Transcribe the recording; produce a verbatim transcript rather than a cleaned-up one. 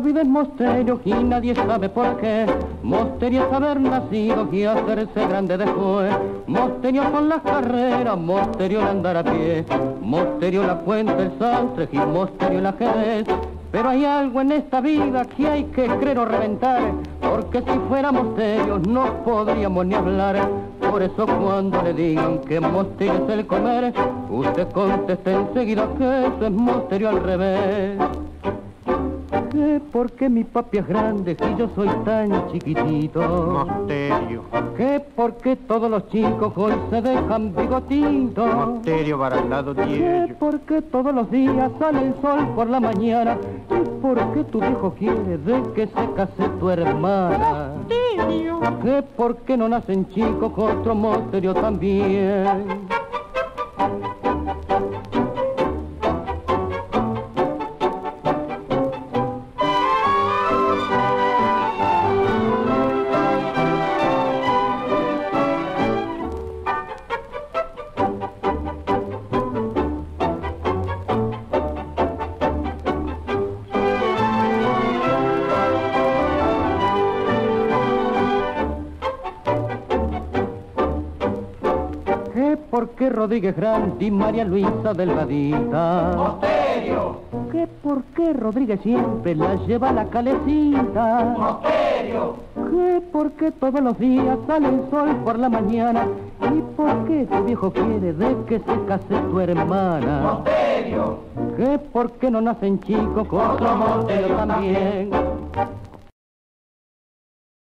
vida es Mosterio y nadie sabe por qué. Mosterio es haber nacido y hacerse grande después. Mosterio son las carreras, Mosterio el andar a pie. Mosterio la cuenta, el sastre y Mosterio el ajedrez. Pero hay algo en esta vida que hay que creer o reventar, porque si fuéramos serios no podríamos ni hablar. Por eso cuando le digan que Mosterio es el comer, usted conteste enseguida que eso es Mosterio al revés. ¿Qué? ¿Por qué mi papi es grande y yo soy tan chiquitito? Mosterio. ¿Qué? ¿Por qué todos los chicos hoy se dejan bigotitos? Mosterio barandado ¿Qué? diario. ¿Por qué todos los días sale el sol por la mañana? ¿Y por qué tu viejo quiere de que se case tu hermana? Mosterio. ¿Qué? ¿Por qué no nacen chicos otro Mosterio también? ¿Por qué Rodríguez Grande y María Luisa Delgadita? Mosterio. ¿Qué? ¿Por qué Rodríguez siempre la lleva a la calecita? Mosterio. ¿Qué? ¿Por qué todos los días sale el sol por la mañana? ¿Y por qué tu viejo quiere de que se case tu hermana? Mosterio. ¿Qué? ¿Por qué no nacen chicos con otro Mosterio también?